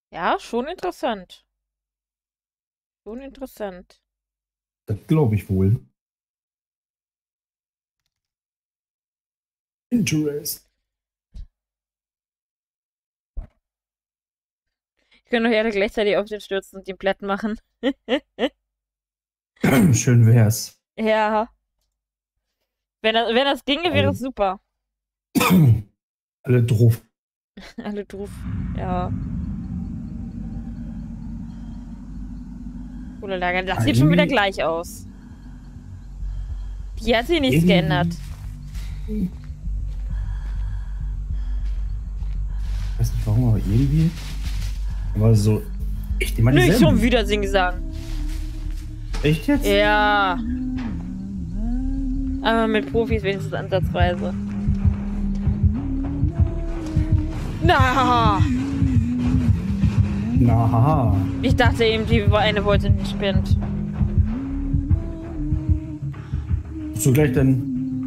Ja, schon interessant. Schon interessant. Das glaube ich wohl. Interest. Ich könnte doch alle gleichzeitig auf den stürzen und den platt machen. Schön wär's. Ja. Wenn das ginge, wäre es super. Alle drauf. Alle drauf. Ja. Coole Lager. Das sieht schon wieder gleich aus. Hier hat sich nichts geändert. Ich weiß nicht warum, aber irgendwie. Aber so. Echt immer Nicht dieselben. schon wieder Sing-Sang. Echt jetzt? Ja. Aber mit Profis wenigstens ansatzweise. Na! Na, haha. Ich dachte eben, die eine wollte nicht spinnt. Zugleich dann.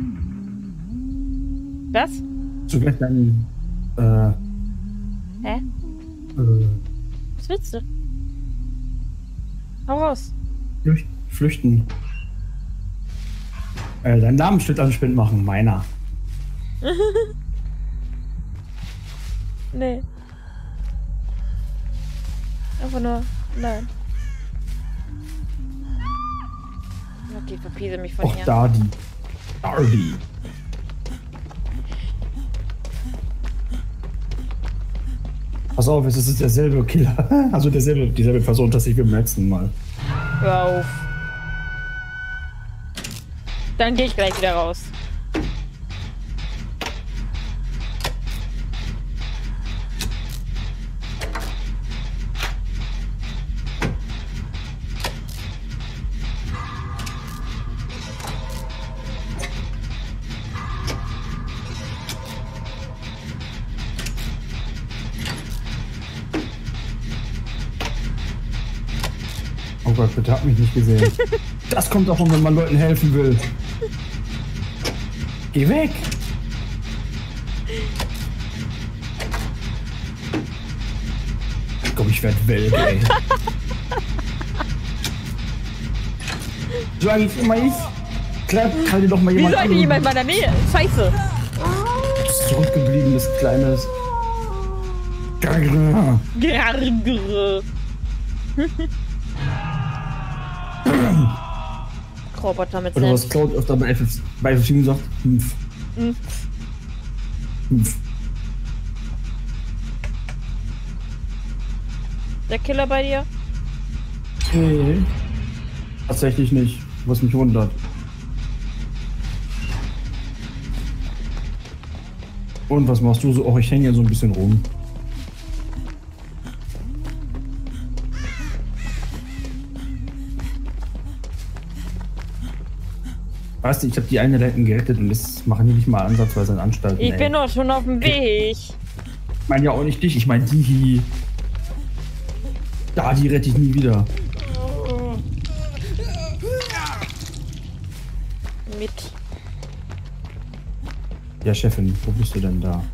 Was? Zugleich dann. Hä? Was willst du? Hau raus. Flüchten. Deinen Namensschild an Spind machen, meiner. Nee. Einfach nur, nein. Okay, verpiese mich von Och, hier. Dardi. Dardi. Pass auf, es ist derselbe Killer. Also dieselbe Person, das ich beim letzten Mal. Hör auf. Dann gehe ich gleich wieder raus. Oh Gott, bitte hab mich nicht gesehen. Das kommt davon, wenn man Leuten helfen will. Geh weg! Ich glaube, ich werde welk, ey. So eigentlich immer ich. Klar, kann dir doch mal jemand. Wieso eigentlich jemand in meiner Nähe? Scheiße. Zurückgebliebenes kleines. Gargra. Grrrr. Roboter mit Oder was Senf. Cloud öfter bei FF7 sagt? Mpf. Mpf. Der Killer bei dir? Nee. Tatsächlich nicht. Was mich wundert. Und was machst du so? Oh, ich hänge hier so ein bisschen rum. Weißt du, ich habe die eine da hinten gerettet und das machen die nicht mal ansatzweise in Anstalten. Ich bin doch schon auf dem Weg. Ich meine ja auch nicht dich, ich meine die. Da, die rette ich nie wieder. Mit. Ja, Chefin, wo bist du denn da?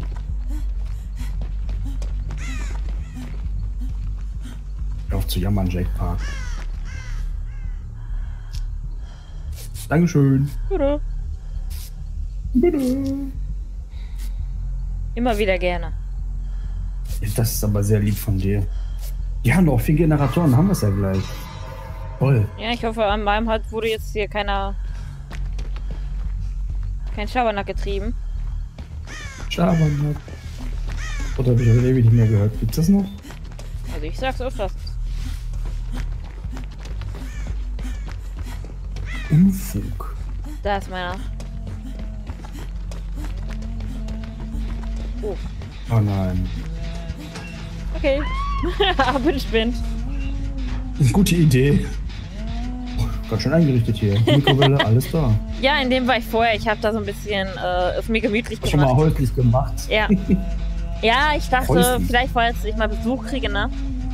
Hör auf zu jammern, Jack Park. Dankeschön. Bitte. Bitte. Immer wieder gerne. Das ist aber sehr lieb von dir. Die haben doch 4 Generatoren, haben wir es ja gleich. Toll. Ja, ich hoffe, an meinem Halt wurde jetzt hier kein Schabernack getrieben. Schabernack. Oder habe ich heute ewig nicht mehr gehört. Gibt's das noch? Also ich sag's öfters. Unfug. Da ist meiner. Oh. Oh nein. Okay. Aber spinnt. Gute Idee. Oh, ganz schön eingerichtet hier. Mikrowelle, alles da. Ja, in dem war ich vorher. Ich habe da so ein bisschen es mir gemütlich Schon mal gemacht. häuslich gemacht. Ja. Ja, ich dachte, Häuslich. vielleicht falls ich mal Besuch kriege, ne?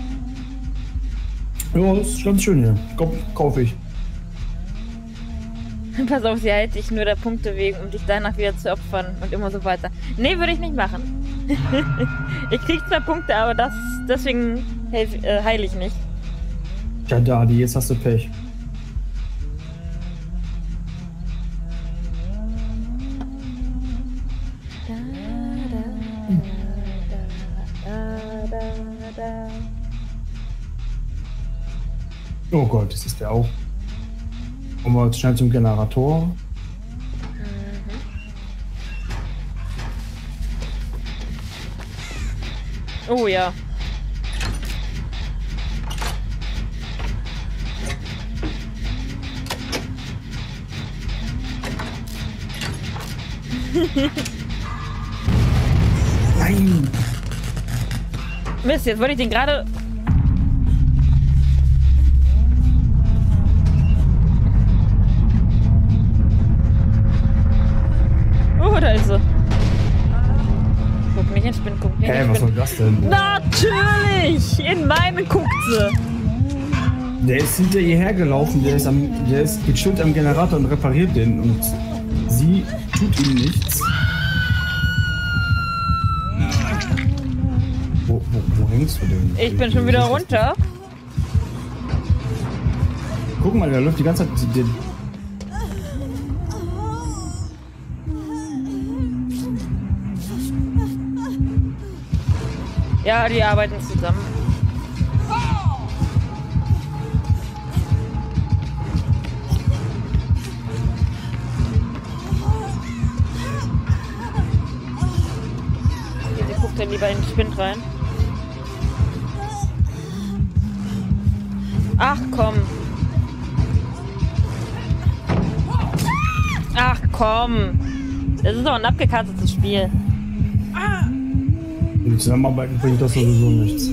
Ja, das ist ganz schön hier. Kaufe ich. Pass auf, sie hält dich nur der Punkte wegen, um dich danach wieder zu opfern und immer so weiter. Nee, würde ich nicht machen. Ich krieg zwar Punkte, aber deswegen heil ich nicht. Ja, Dadi, jetzt hast du Pech. Oh Gott, das ist der auch. Kommen wir jetzt schnell zum Generator. Oh ja. Nein! Mist, jetzt wollte ich den gerade... Oh, da ist sie. Guck nicht in Spinnen, guck nicht in Hä, was soll Spinnen. das denn? Natürlich! In meinen guckt sie. Der ist hinter ihr hergelaufen, der ist gechillt am Generator und repariert den und sie tut ihm nichts. Wo hängst du denn? Ich bin schon wieder runter. Guck mal, der läuft die ganze Zeit. Ja, die arbeiten zusammen. Sie guckt dann lieber in den Spind rein. Ach komm. Ach komm. Das ist doch ein abgekartetes Spiel. Mit Zusammenarbeiten bringt das sowieso nichts.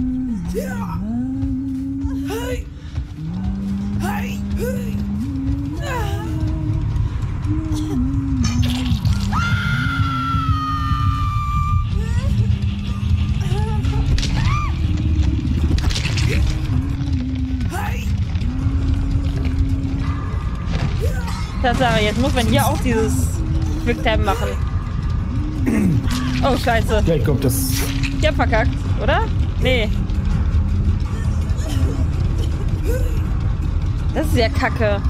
Tatsache, jetzt muss man hier auch dieses Quicktime machen. Oh, scheiße. Ja, ich glaube, das. Ich hab verkackt, oder? Nee. Das ist ja kacke.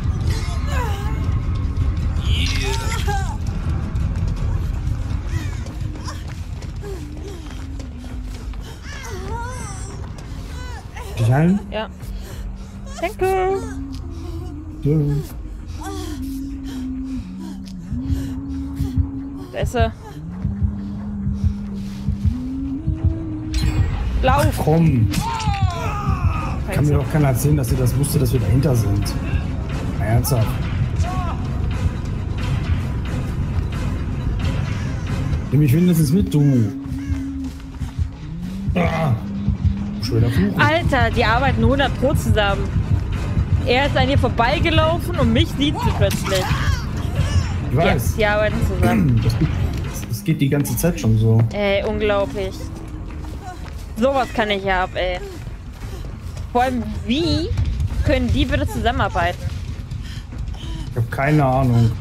Dich heilen? Ja. Danke. Ja. Da ist er. Lauf! Komm! Kann mir doch keiner erzählen, dass sie das wusste, dass wir dahinter sind. Na, ernsthaft. Nimm mich wenigstens mit, du. Ah. Schöner Fluch. Alter, die arbeiten 100 Pro zusammen. Er ist an ihr vorbeigelaufen und mich sieht sie plötzlich. Ich weiß. Ja, die arbeiten zusammen. Das geht die ganze Zeit schon so. Ey, unglaublich. Sowas kann ich ja ab, ey. Vor allem, wie können die bitte zusammenarbeiten? Ich habe keine Ahnung.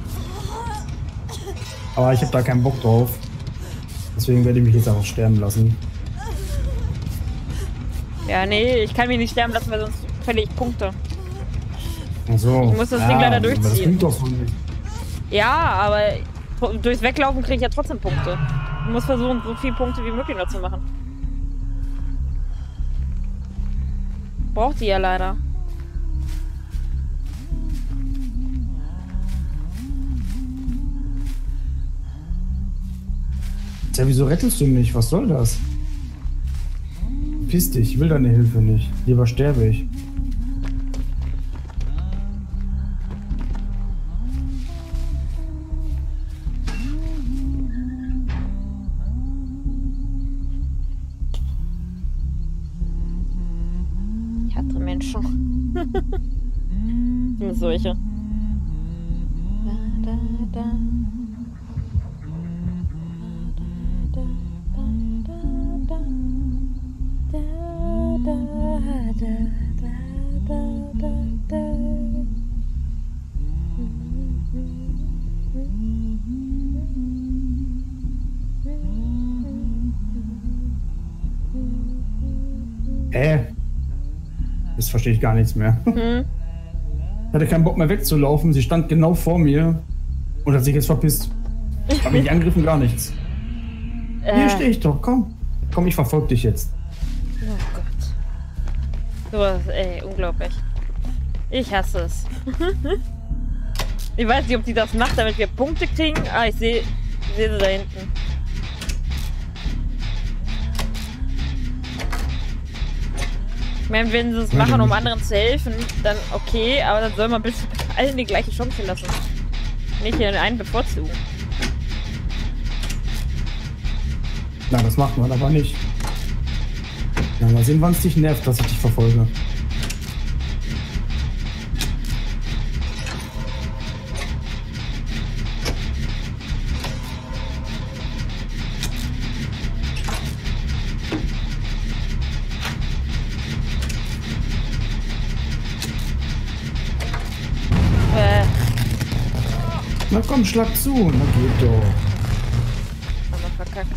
Aber ich habe da keinen Bock drauf. Deswegen werde ich mich jetzt auch sterben lassen. Ja, nee, ich kann mich nicht sterben lassen, weil sonst verliere ich Punkte. Ach so. Ich muss das Ding leider aber Das durchziehen. klingt doch so nicht. Ja, aber durchs Weglaufen kriege ich ja trotzdem Punkte. Ich muss versuchen, so viele Punkte wie möglich noch zu machen. Braucht die ja leider. Tja, wieso rettest du mich? Was soll das? Piss dich, ich will deine Hilfe nicht. Lieber sterbe ich. Ich hatte Menschen. Nur solche. Das verstehe ich gar nichts mehr. Ich hatte keinen Bock mehr wegzulaufen. Sie stand genau vor mir und hat sich jetzt verpisst. Hab mich nicht angegriffen, gar nichts. Hier stehe ich doch, komm. Komm, ich verfolge dich jetzt. Oh Gott. Sowas, ey, unglaublich. Ich hasse es. Ich weiß nicht, ob die das macht, damit wir Punkte kriegen. Ah, ich sehe sie da hinten. Ich meine, wenn sie es machen, um anderen zu helfen, dann okay, aber dann soll man bitte allen die gleiche Chance lassen. Nicht hier einen bevorzugen. Na, das macht man aber nicht. Na, mal sehen, wann es dich nervt, dass ich dich verfolge. Na komm, schlag zu. Na geht doch. Haben wir verkackt.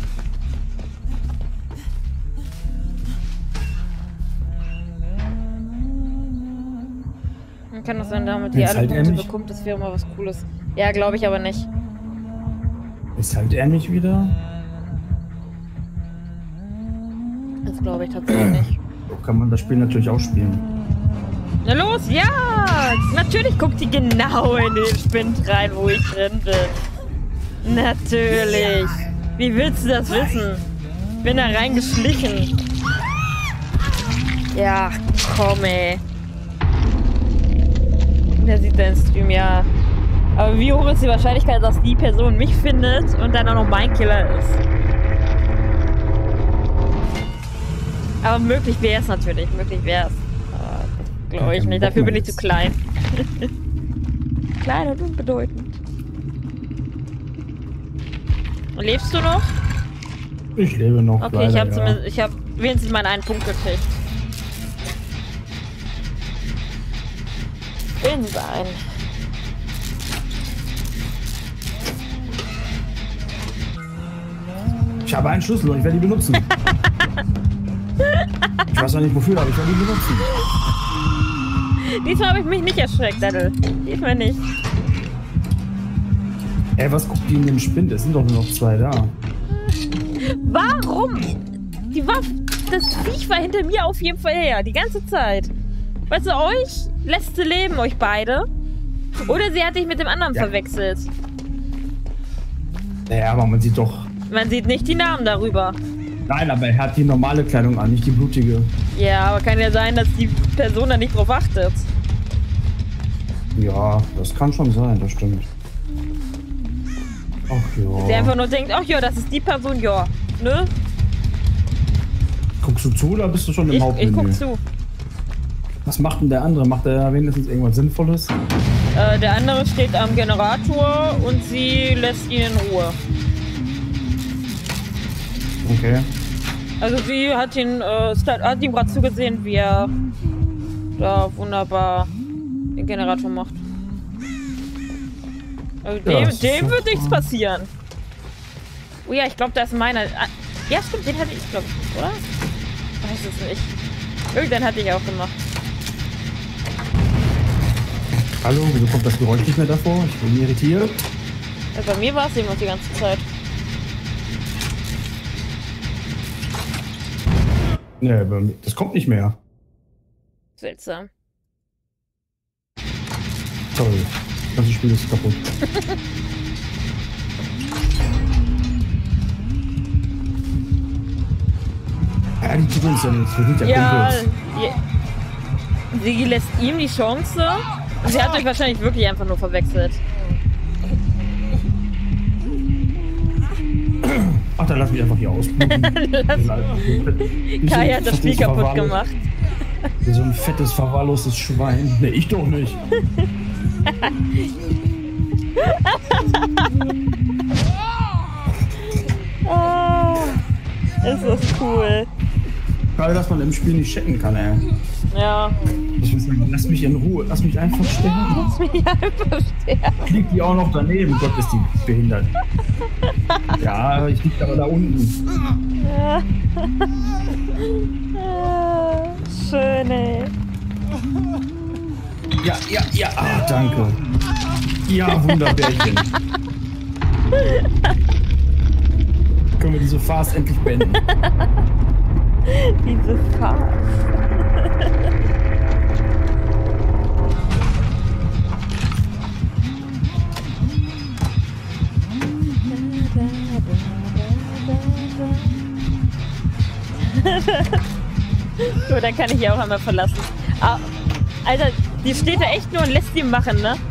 Dann kann das sein, damit die alle Punkte bekommt, das wäre mal was Cooles. Ja, glaube ich aber nicht. Ist halt er mich wieder? Das glaube ich tatsächlich nicht. So kann man das Spiel natürlich auch spielen. Na los, ja! Natürlich guckt die genau in den Spind rein, wo ich drin bin. Natürlich. Wie willst du das wissen? Ich bin da reingeschlichen. Ja, komm ey. Der sieht deinen Stream, ja. Aber wie hoch ist die Wahrscheinlichkeit, dass die Person mich findet und dann auch noch mein Killer ist? Aber möglich wäre es natürlich. Möglich wäre es. Glaube ich nicht. Dafür bin ich zu klein. Klein und unbedeutend. Und lebst du noch? Ich lebe noch. Okay, leider, ich habe wenigstens mal einen Punkt gekriegt. Wenigstens einen. Ich habe einen Schlüssel und ich werde ihn benutzen. Ich weiß noch nicht wofür, aber ich werde ihn benutzen. Diesmal habe ich mich nicht erschreckt, Daddel. Diesmal nicht. Ey, was guckt die in den Spind? Es sind doch nur noch 2 da. Warum? Das Viech war hinter mir auf jeden Fall her, die ganze Zeit. Weißt du, euch lässt sie leben, euch beide. Oder sie hat dich mit dem anderen verwechselt. Naja, aber man sieht doch... Man sieht nicht die Namen darüber. Nein, aber er hat die normale Kleidung an, nicht die blutige. Ja, aber kann ja sein, dass die Person da nicht drauf achtet. Ja, das kann schon sein, das stimmt. Ach ja. Der einfach nur denkt, ach ja, das ist die Person, ja. Ne? Guckst du zu oder bist du schon im Hauptmenü? Ich guck zu. Was macht denn der andere? Macht er wenigstens irgendwas Sinnvolles? Der andere steht am Generator und sie lässt ihn in Ruhe. Okay. Also sie hat ihn gerade zugesehen, wie er da wunderbar den Generator macht. Also dem wird nichts passieren. Oh ja, ich glaube, da ist meiner. Ja, stimmt, den hatte ich, glaube ich, oder? Weiß es nicht. Irgendwann hatte ich auch gemacht. Hallo, wieso kommt das Geräusch nicht mehr davor? Ich bin irritiert. Ja, bei mir war es eben noch die ganze Zeit. Nee, das kommt nicht mehr. Seltsam. Toll. Das ganze Spiel ist kaputt. Ja, die tut uns ja nichts. Wir sind ja Kumpels. Sie lässt ihm die Chance. Und sie hat euch wahrscheinlich wirklich einfach nur verwechselt. Ach, dann lass mich einfach hier ausbluten. Kai hat das Spiel kaputt gemacht. Wie so ein fettes, verwahrlostes Schwein. Ne, ich doch nicht. Oh, ist das cool. Gerade, dass man im Spiel nicht checken kann, ey. Ja. Ich will sagen, lass mich in Ruhe. Lass mich einfach sterben. Lass mich einfach sterben. Liegt die auch noch daneben? Gott, ist die behindert. Ja, ich lieg aber da unten. Ja. schön, ey. Ja. Ah, danke. Ja, Wunderbärchen. Können wir diese Farce endlich beenden? Diese Farce. So, dann kann ich die auch einmal verlassen. Ah, Alter, die steht da echt nur und lässt die machen, ne?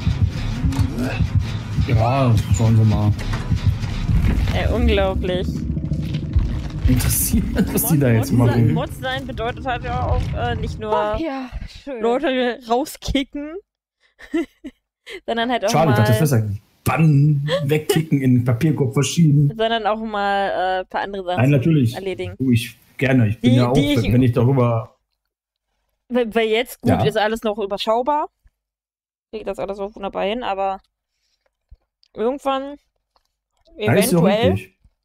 Ja, schauen wir mal. Ey, unglaublich. Interessiert, was die da jetzt machen. Mod sein bedeutet halt ja auch nicht nur Leute rauskicken, sondern halt auch Schade, mal... ich dachte, das wäre bannen, wegkicken, in den Papierkorb verschieben. Sondern auch mal ein paar andere Sachen Nein, natürlich. erledigen. Gerne. Ich bin ja auch, wenn ich darüber... Weil jetzt, gut, ja. ist alles noch überschaubar. Kriegt das alles auch wunderbar hin, aber irgendwann eventuell...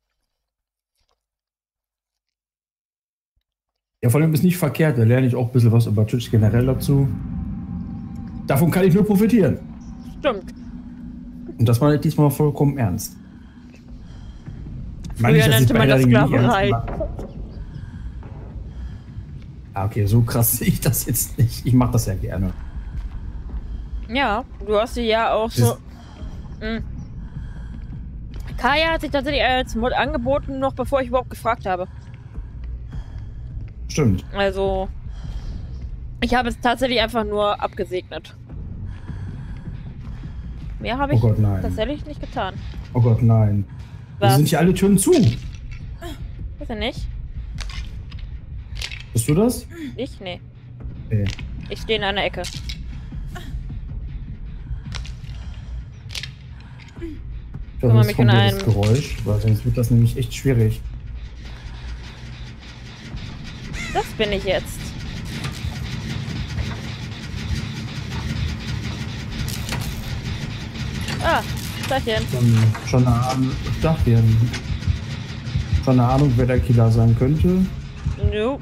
Ja, vor allem ist nicht verkehrt, da lerne ich auch ein bisschen was über Twitch generell dazu. Davon kann ich nur profitieren. Stimmt. Und das war diesmal vollkommen ernst. Früher nannte man das Sklaverei. Ah, okay, so krass sehe ich das jetzt nicht. Ich mache das ja gerne. Ja, du hast sie ja auch so... Kaya hat sich tatsächlich als Mod angeboten, noch bevor ich überhaupt gefragt habe. Stimmt. Also, ich habe es tatsächlich einfach nur abgesegnet. Mehr habe ich tatsächlich nicht getan. Oh Gott, nein. Wir sind hier alle Türen zu. Ist er nicht? Bist du das? Ich? Nee. Okay. Ich stehe in einer Ecke. Ich glaube, das kommt das Geräusch, weil sonst wird das nämlich echt schwierig. Das bin ich jetzt. Ah, Dachchen. Schon eine Ahnung, Dachchen. Schon eine Ahnung, wer der Killer sein könnte. No.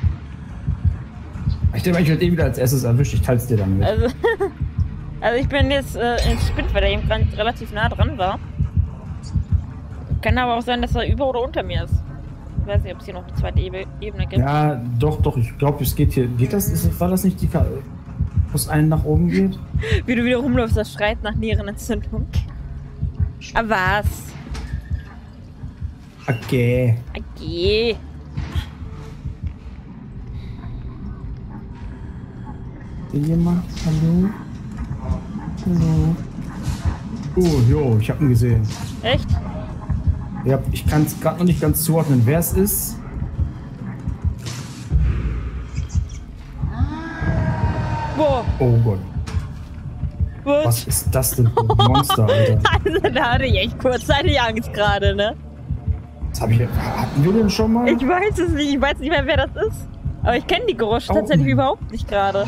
Ich denke, ich werde eh wieder als erstes erwischt. Ich teile es dir dann mit. Also ich bin jetzt ins Spind, weil er eben relativ nah dran war. Kann aber auch sein, dass er über oder unter mir ist. Ich weiß nicht, ob es hier noch eine zweite Ebene gibt. Ja, doch. Ich glaube, es geht hier. Geht das? War das nicht die Karte, wo es einen nach oben geht? Wie du wieder rumläufst, das schreit nach Nierenentzündung. Aber was? Okay. Okay. Ist jemand? Hallo? Hallo? Oh, jo, ich hab ihn gesehen. Echt? Ja, ich kann es gerade noch nicht ganz zuordnen, wer es ist. Boah. Oh Gott. What? Was ist das denn für ein Monster, Alter? Also, da hatte ich echt kurzzeitig Angst gerade, ne? Das hatten wir denn schon mal? Ich weiß es nicht. Ich weiß nicht mehr, wer das ist. Aber ich kenne die Geräusche tatsächlich überhaupt nicht gerade.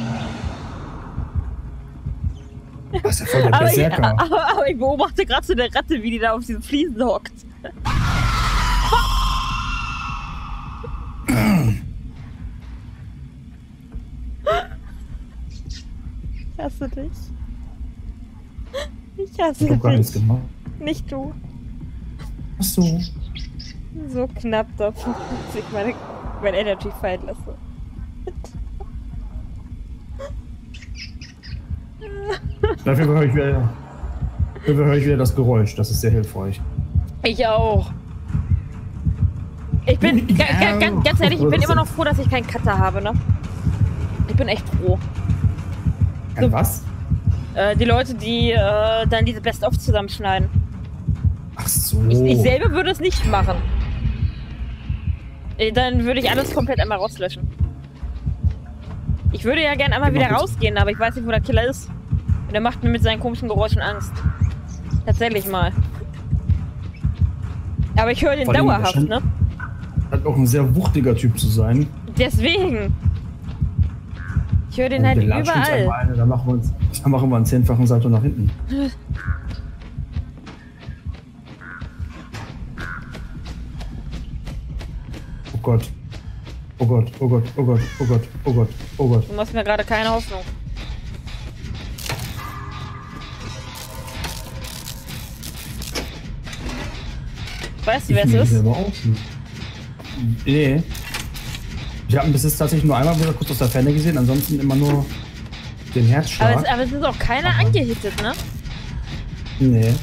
Das ist ja voll der Berserker. Aber ich beobachte gerade so eine Ratte, wie die da auf diesen Fliesen hockt. Ich hasse dich. Ich hasse Ich hab gar nichts dich. gemacht. Nicht du. Ach so. So knapp davon, dass ich mein Energy fallen lasse. Dafür höre ich wieder das Geräusch. Das ist sehr hilfreich. Ich auch. Ich bin, ganz ehrlich, ich bin immer noch froh, dass ich keinen Cutter habe, ne? Ich bin echt froh. So, was? Die Leute, die dann diese Best-of zusammenschneiden. Ach so. Ich selber würde es nicht machen. Dann würde ich alles komplett einmal rauslöschen. Ich würde ja gerne einmal wieder rausgehen, aber ich weiß nicht, wo der Killer ist. Und der macht mir mit seinen komischen Geräuschen Angst. Tatsächlich mal. Aber ich höre den dauerhaft, ne? Hat auch ein sehr wuchtiger Typ zu sein. Deswegen. Ich höre den halt überall. Da machen wir einen 10-fachen Salto nach hinten. Oh Gott. Oh Gott, oh Gott, oh Gott, oh Gott, oh Gott, oh Gott. Du machst mir gerade keine Hoffnung. Weißt du, wer es ist? Nee. Ich habe ihn bis jetzt tatsächlich nur einmal wieder kurz aus der Ferne gesehen, ansonsten immer nur den Herzschlag. Aber es ist auch keiner angehittet, ne? Nee.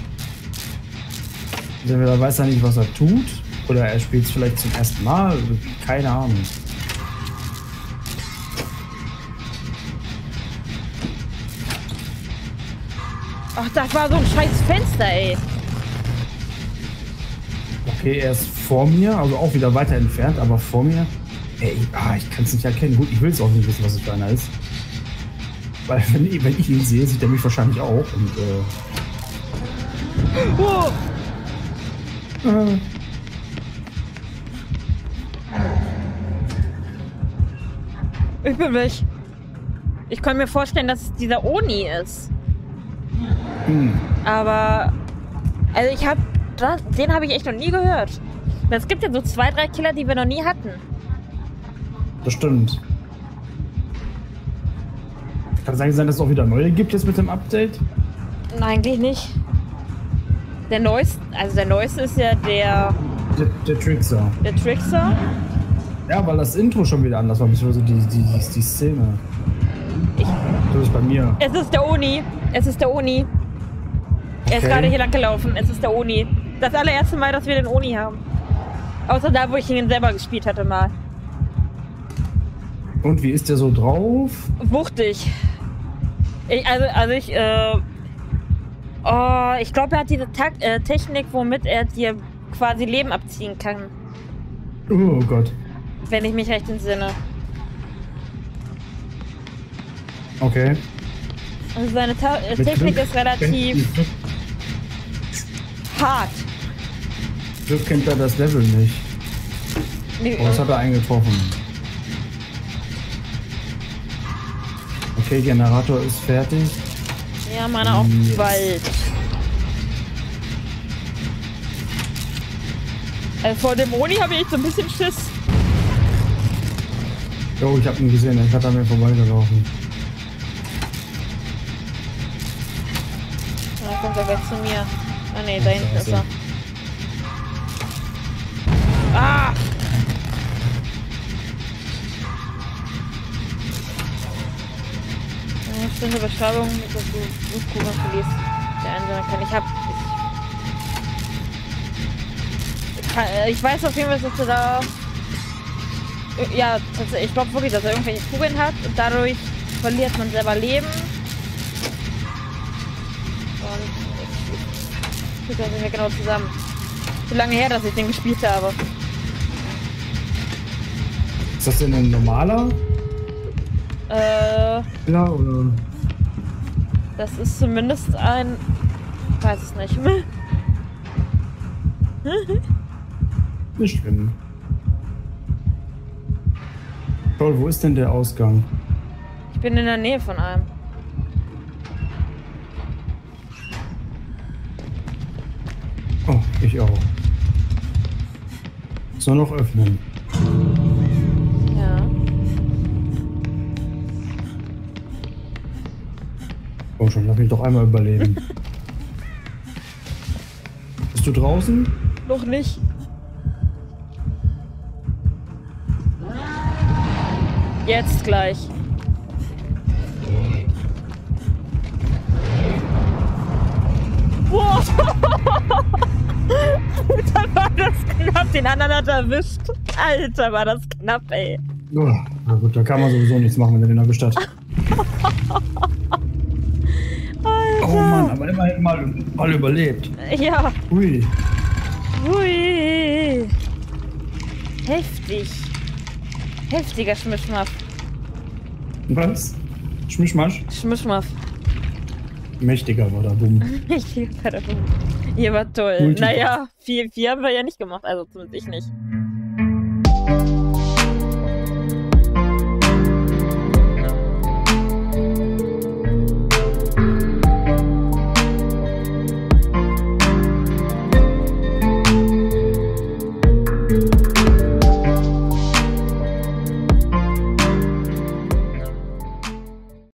Also entweder weiß er nicht, was er tut, oder er spielt es vielleicht zum ersten Mal, keine Ahnung. Ach, das war so ein scheiß Fenster, ey. Okay, er ist vor mir, also auch wieder weiter entfernt, aber vor mir. Ey, ich kann es nicht erkennen. Gut, ich will es auch nicht wissen, was es für einer ist. Weil wenn ich ihn sehe, sieht er mich wahrscheinlich auch. Und, Oh. Ich bin weg. Ich kann mir vorstellen, dass es dieser Oni ist. Aber... Also den habe ich echt noch nie gehört. Es gibt ja so 2, 3 Killer, die wir noch nie hatten. Das stimmt. Kann es eigentlich sein, dass es auch wieder neue gibt jetzt mit dem Update? Nein, eigentlich nicht. Der neueste ist ja der Trickster. Der Trickster? Ja, weil das Intro schon wieder anders war, beziehungsweise die Szene. Das ist bei mir. Es ist der Oni. Es ist der Oni. Er ist gerade hier lang gelaufen. Es ist der Oni. Das allererste Mal, dass wir den Oni haben. Außer da, wo ich ihn selber gespielt hatte mal. Und wie ist der so drauf? Wuchtig. Ich glaube, er hat diese Technik, womit er dir quasi Leben abziehen kann. Oh Gott. Wenn ich mich recht entsinne. Okay. Also seine Technik ist relativ hart. Glück kennt er das Level nicht. Nee, Oh, das hat er eingetroffen. Okay, Generator ist fertig. Ja, meiner auch bald. Also vor dem Oni habe ich so ein bisschen Schiss. Oh, ich habe ihn gesehen, er ist an mir vorbeigelaufen. Da kommt er gleich zu mir. Ah ne, da hinten ist er. Ah! Eine Beschreibung, dass du Blutkugeln verlierst. Der Einzelne kann. Ich weiß auf jeden Fall, dass er da... Ja, ich glaube wirklich, dass er irgendwelche Kugeln hat und dadurch verliert man selber Leben. Und ich kriege das nicht mehr genau zusammen. So lange her, dass ich den gespielt habe. Ist das denn ein normaler? Ja, oder? Das ist zumindest ein... Ich weiß es nicht. Nicht schlimm. Toll, wo ist denn der Ausgang? Ich bin in der Nähe von einem. Oh, ich auch. So, noch öffnen. Ja. Oh schon, lass mich doch einmal überleben. Bist du draußen? Noch nicht. Jetzt gleich. Boah! Dann war das knapp. Den anderen hat er erwischt. Alter, war das knapp, ey. Oh, na gut, da kann man sowieso nichts machen, wenn er den erwischt hat. Alter. Oh Mann, aber immerhin mal überlebt. Ja. Ui. Ui. Heftig. Heftiger Schmischmaff. Was? Schmischmasch? Schmischmaff. Mächtiger war der Bumm. Mächtiger war der Bumm. Ihr war toll. Naja, viel haben wir ja nicht gemacht, also zumindest ich nicht.